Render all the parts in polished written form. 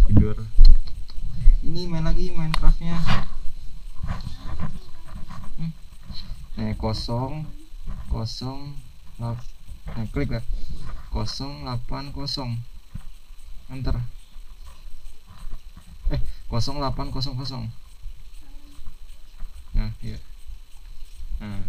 tidur. Ini main lagi Minecraftnya. Kosong kosong klik ya, 080 enter 0800. Nah iya, nah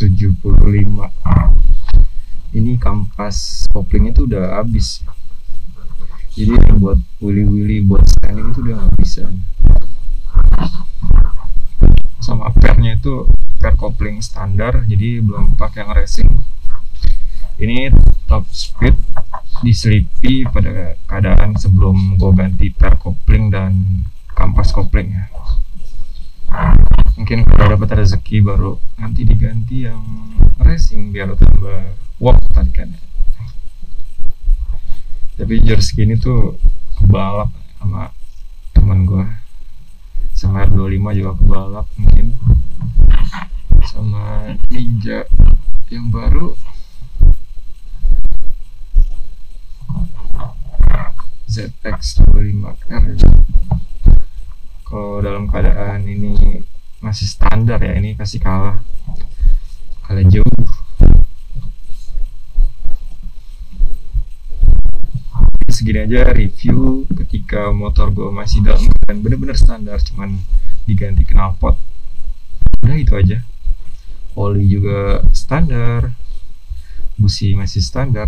175. Ini kampas koplingnya tuh udah habis, jadi buat wili-wili buat styling itu udah nggak bisa. Sama pernya itu per kopling standar, jadi belum pakai yang racing. Ini top speed diselipi pada keadaan sebelum gue ganti per kopling dan kampas kopling ya. Mungkin kalau dapat rezeki baru nanti diganti yang racing biar tambah wow tarikannya. Tapi jor segini tuh kebalap sama teman gue, sama R25 juga kebalap, mungkin sama Ninja yang baru ZX 25R. Kalau dalam keadaan ini masih standar ya, ini kasih kalah jauh. Segini aja review ketika motor gue masih dalam keadaan bener-bener standar, cuman diganti knalpot, udah itu aja. Oli juga standar, busi masih standar,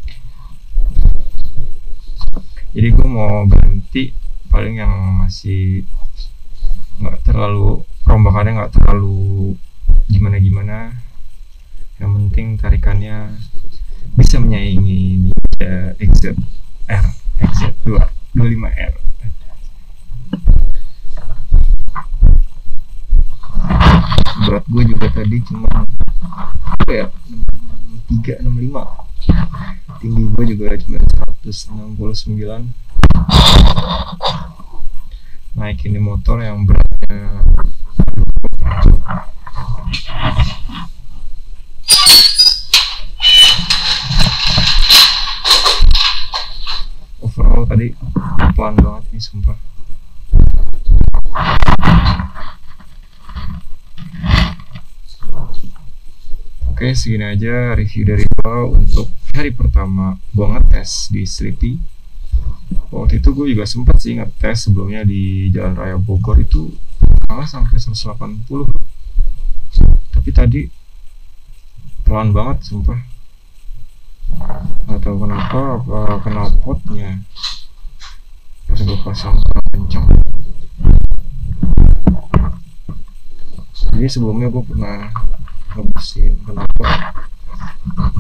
jadi gue mau ganti paling yang masih nggak terlalu, perombakannya nggak terlalu gimana-gimana, yang penting tarikannya bisa menyaingi Ninja XZ25R. Berat gue juga tadi cuma apa ya, 365, tinggi gue juga cuma 169. Naik ini motor yang beratnya overall tadi pelan banget nih sumpah. Oke, segini aja review dari gua untuk hari pertama gua ngetes di Sleepy. Waktu itu gue juga sempat sih ngetes sebelumnya di Jalan Raya Bogor, itu kalah sampai 180. Tapi tadi pelan banget sumpah, nggak tahu kenapa, apa knalpotnya pas gue pasang kencang. Jadi sebelumnya gue pernah ngebusin knalpot